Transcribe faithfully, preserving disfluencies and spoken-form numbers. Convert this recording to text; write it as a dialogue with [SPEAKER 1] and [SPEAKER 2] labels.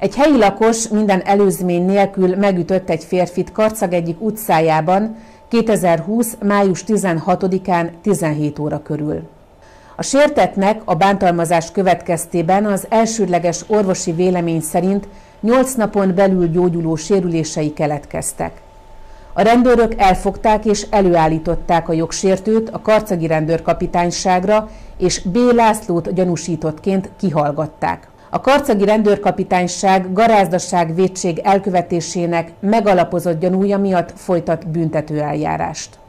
[SPEAKER 1] Egy helyi lakos minden előzmény nélkül megütött egy férfit Karcag egyik utcájában kétezer-húsz. május tizenhatodikán tizenhét óra körül. A sértettnek a bántalmazás következtében az elsődleges orvosi vélemény szerint nyolc napon belül gyógyuló sérülései keletkeztek. A rendőrök elfogták és előállították a jogsértőt a karcagi rendőrkapitányságra, és B. Lászlót gyanúsítottként kihallgatták. A karcagi rendőrkapitányság garázdaság vétség elkövetésének megalapozott gyanúja miatt folytat büntetőeljárást.